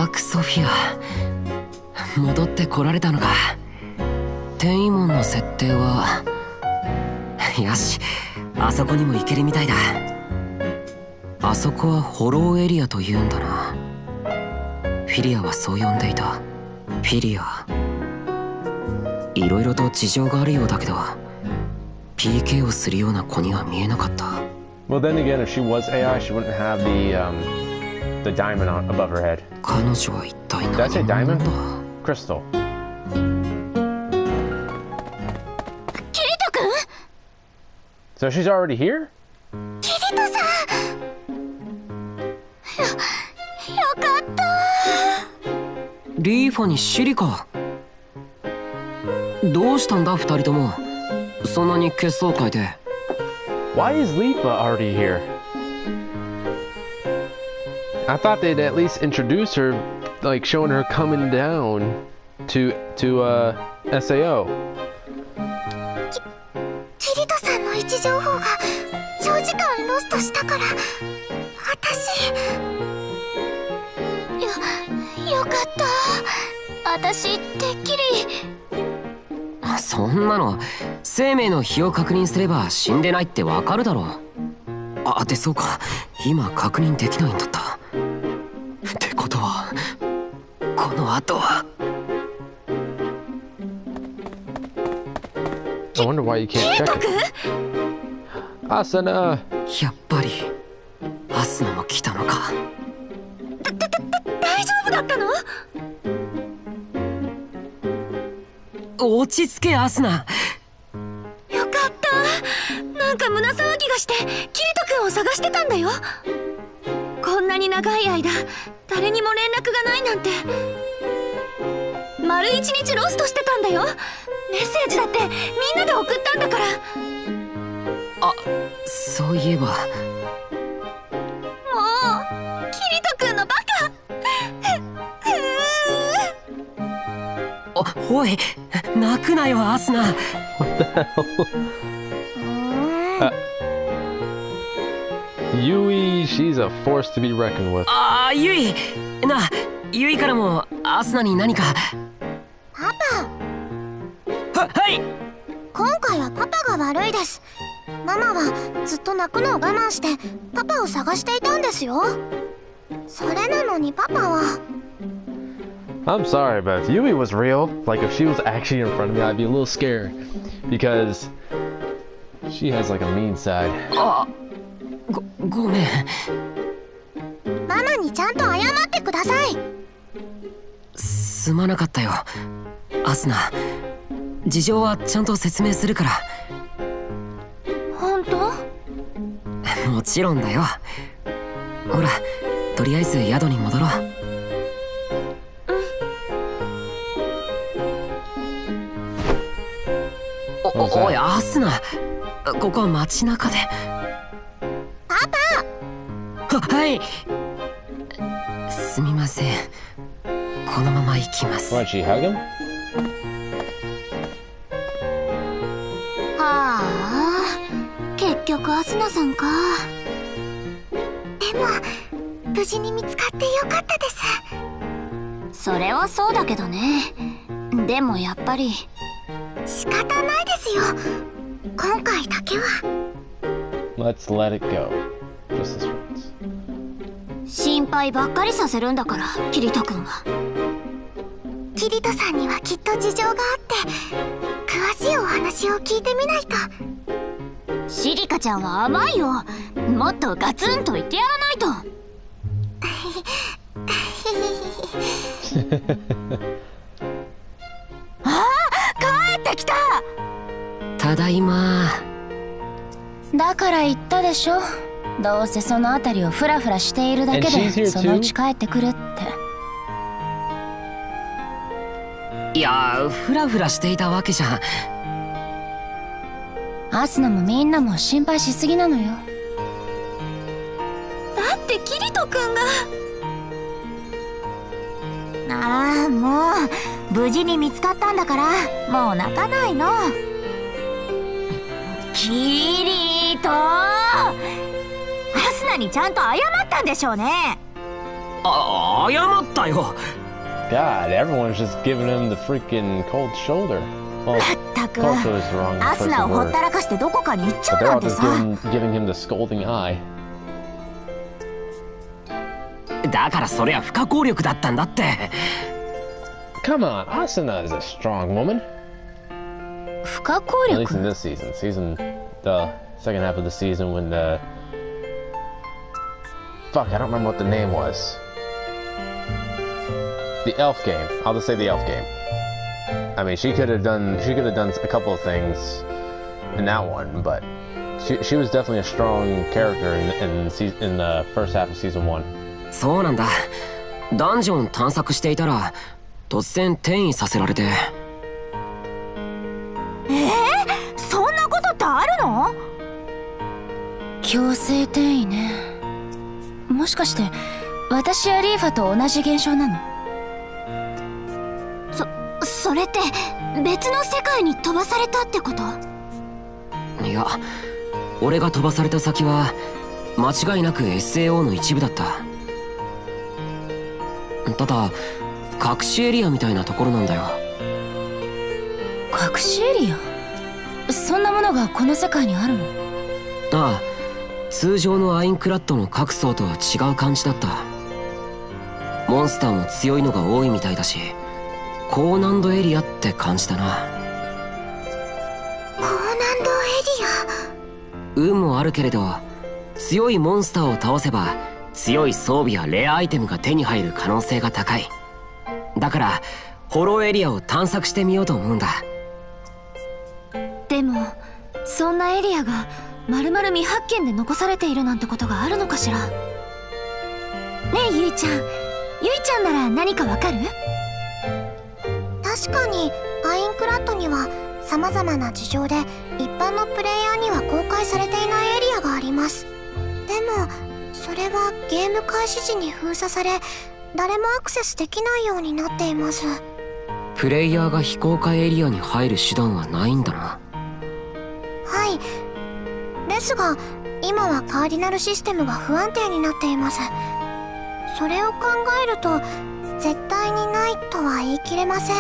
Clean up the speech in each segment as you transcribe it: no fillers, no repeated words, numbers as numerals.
ダークソフィア、戻ってこられたのか。転移門の設定はよし、あそこにも行けるみたいだ。あそこはホローエリアと言うんだな。フィリアはそう呼んでいた。フィリア、いろいろと事情があるようだけど PK をするような子には見えなかった。 Well, then again, if she was AI, she wouldn't have the diamond above her head. 彼女は一体何者 Did I say なん diamond? だ。 Crystal. キリト君 So she's already here? キリトさん、よかった。 リーファにシリか。どうしたんだ二人とも、そんなに血相変えて。 Why is Lipa already here? I thought they'd at least introduce her, like showing her coming down to SAO. キリトさんの位置情報が長時間ロストしたから、私よかった。私てっきり。 そんなの生命の火を確認すれば死んでないってわかるだろう。あ、でそうか、今確認できないんだった。ってことはこの後は。 I wonder why you can't check it. Asuna! やっぱりアスナも来たのか。 大丈夫だったの？ 落ち着けアスナ。 よかった。なんか胸騒ぎがしてキリト君を探してたんだよ。こんなに長い間誰にも連絡がないなんて。丸一日ロストしてたんだよ。メッセージだってみんなで送ったんだから。 あ、そういえば。 もうキリト君のバカ。 おい、泣くなよアスナ。 What the hell? Yui, she's a force to be reckoned with. ああ、ユイな、ユイからもアスナに何か。 パパ。 はい。 今回はパパが悪いです。ママはずっと泣くのを我慢してパパを探していたんですよ。それなのにパパは。 I'm sorry, but if Yui was real, like if she was actually in front of me, I'd be a little scared because she has like a mean side. あ、ごめん。 ママにちゃんと謝ってください。 すまなかったよアスナ。事情はちゃんと説明するから。 本当？ もちろんだよ。ほら、とりあえず宿に戻ろう。おいアスナ、ここは街中で。 パパ。 はい。すみません、このまま行きます。 Why don't you hug him? はあ、結局アスナさんか。でも無事に見つかってよかったです。それはそうだけどね。でもやっぱり仕方ないですよ、今回だけは。 Let's let it go. Just this once. 心配ばっかりさせるんだから、キリト君は。キリトさんにはきっと事情があって詳しいお話を聞いてみないと。シリカちゃんは甘いよ。もっとガツンと言ってやらないと。あ、帰ってきた。 ただいま。 だから言ったでしょ、どうせその辺りをフラフラしているだけ And she's here で too? そのうち帰ってくるって。 いや、フラフラしていたわけじゃ。 アスナもみんなも心配しすぎなのよ。 だってキリト君が。ああ、もう無事に見つかったんだからもう泣かないの。キリト、アスナにちゃんと謝ったんでしょうね。 謝ったよ。 God, everyone's just giving him the freaking cold shoulder. Well, たく cold shoulder is the wrong アス choice ナ of をほっ word. たらかしてどこかに行っちゃ But う they're な all んて just さ。 giving him the scolding eye. だからそりゃ不可抗力だったんだって。 Come on, Asuna is a strong woman. 不可抗 At least 力 in this the second half of the season when the fuck, I don't remember what the name was. The elf game. I'll just say the elf game. I mean, she could have done a couple of things in that one, but she was definitely a strong character in the first half of season 1. そうなんだ。ダンジョン探索していたら突然転移させられて。 そんなことってあるの？ 強制転移ね。もしかして私やリーファと同じ現象なの？ それって別の世界に飛ばされたってこと？ いや、俺が飛ばされた先は間違いなく SAO の一部だった。ただ隠しエリアみたいなところなんだよ。 隠しエリア？そんなものがこの世界にあるの？ ああ、通常のアインクラッドの各層とは違う感じだった。モンスターも強いのが多いみたいだし、高難度エリアって感じだな。 高難度エリア？ 運もあるけれど、強いモンスターを倒せば強い装備やレアアイテムが手に入る可能性が高い。だからホローエリアを探索してみようと思うんだ。 でもそんなエリアが丸々未発見で残されているなんてことがあるのかしら。ねえゆいちゃん、ゆいちゃんなら何かわかる？確かにアインクラッドには様々な事情で一般のプレイヤーには公開されていないエリアがあります。でもそれはゲーム開始時に封鎖され、誰もアクセスできないようになっています。 プレイヤーが非公開エリアに入る手段はないんだな。 はい。ですが今はカーディナルシステムが不安定になっています。それを考えると絶対にないとは言い切れません。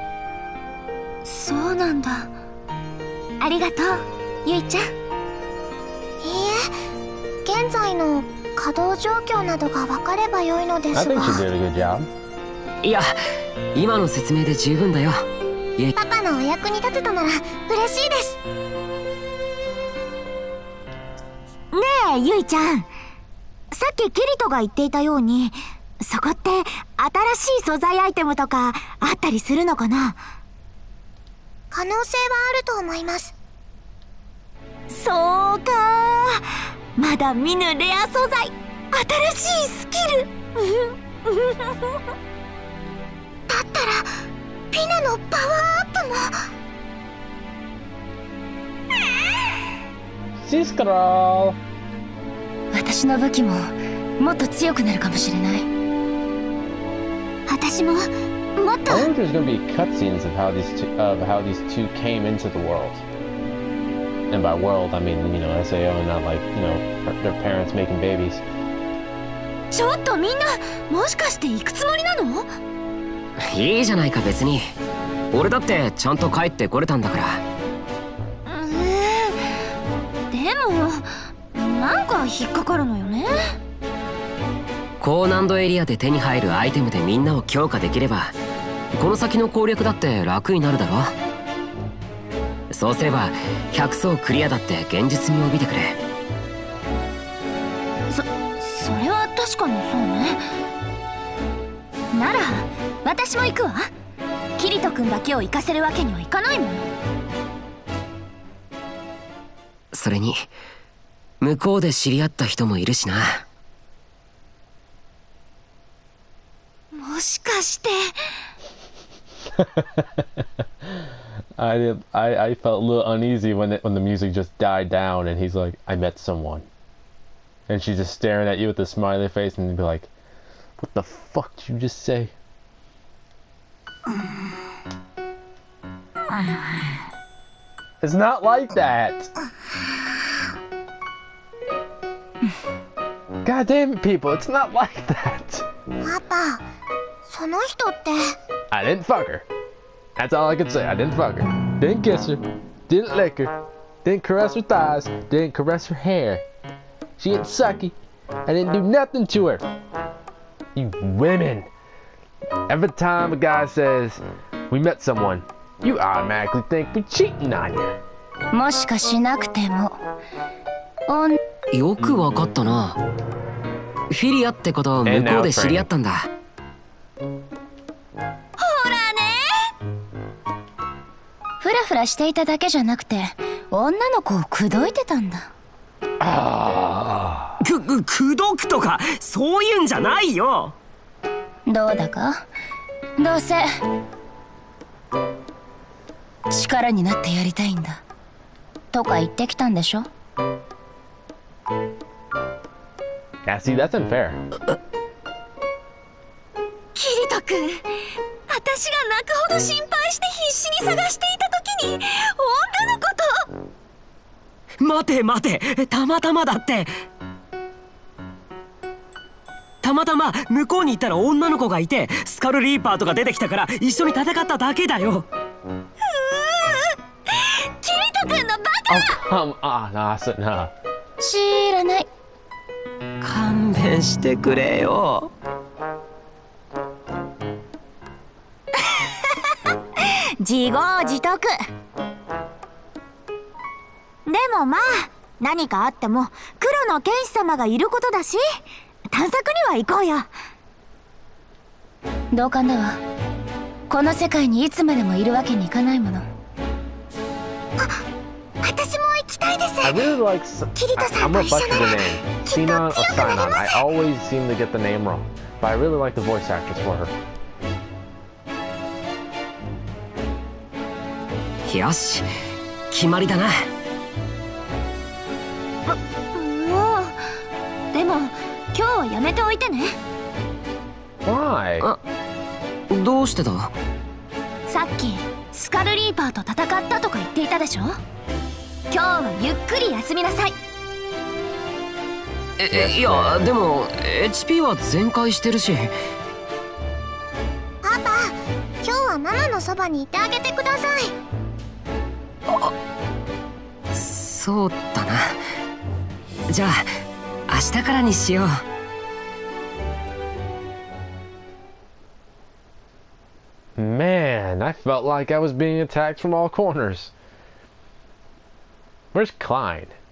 そうなんだ。ありがとう、ゆいちゃん。いいえ、現在の稼働状況などが分かれば良いので I すが。 think she did a good job. いや、今の説明で十分だよ。 パパのお役に立てたなら嬉しいです。ねえゆいちゃん、さっきキリトが言っていたように、そこって新しい素材アイテムとかあったりするのかな？可能性はあると思います。そうか、まだ見ぬレア素材、新しいスキルだったらピナのパワーアップも。 シスカロー。 私の武器ももっと強くなるかもしれない。 私ももっと。 I think there's gonna be cutscenes of how these two came into the world. And by world, I mean, you know, SAO, not like, you know, their parents making babies. ちょっとみんな、もしかして行くつもりなの？ いいじゃないか別に。俺だってちゃんと帰ってこれたんだから。 でもなんか引っかかるのよね。 高難度エリアで手に入るアイテムでみんなを強化できれば、この先の攻略だって楽になるだろ。そうすれば100層クリアだって現実味を帯びてくれ。 それは確かにそうね。なら私も行くわ。キリト君だけを行かせるわけにはいかないもの。 それに向こうで知り合った人もいるしな。 もしかして I felt a little uneasy when the music just died down and he's like, I met someone. And she's just staring at you with a smiley face and you'd be like, what the fuck did you just say? It's not like that! God damn it, people, it's not like that! パパ、その人って。 I didn't fuck her. That's all I can say. I didn't fuck her. Didn't kiss her. Didn't lick her. Didn't caress her thighs. Didn't caress her hair. She ain't sucky. I didn't do nothing to her. You women. Every time a guy says, we met someone, you automatically think we're cheating on you. もしかしなくてもよくわかったな。フィリアってことを向こうで知り合ったんだ。 ほらね、フラフラしていただけじゃなくて女の子を口説いてたんだ。 口説くとかそういうんじゃないよ。 どうだか、どうせ力になってやりたいんだとか言ってきたんでしょ。 Yeah, see, that's unfair. キリト君、私が泣くほど心配して必死に探していた時に女の子と。 待て待て、たまたまだって。たまたま向こうに行ったら女の子がいてスカルリーパーとか出てきたから一緒に戦っただけだよ。 キリト君のバカ。 Oh, come on, Asuna. 知らない。 勘弁してくれよ。 自業自得。でもまあ、何かあっても黒の剣士様がいることだし、探索には行こうよ。 同感だわ。この世界にいつまでもいるわけにいかないもの。 私も行きたいです。 I really like. I'm gonna butcher the name. きっと Sinan or 強くなり Sinan. ま I す。 always seem to get the name wrong, but I really like the voice actress for her. よし、決まりだな。 もう、でも今日はやめておいてね。 Why? あ、どうしてだ。 さっきスカルリーパーと戦ったとか言っていたでしょ。今日はゆっくり休みなさい。 いや、でも HP は全開してるし。 パパ、今日はママのそばにいてあげてください。 そうだな。じゃあ明日からにしよう。 Man, I felt like I was being attacked from all corners. Where's Klein?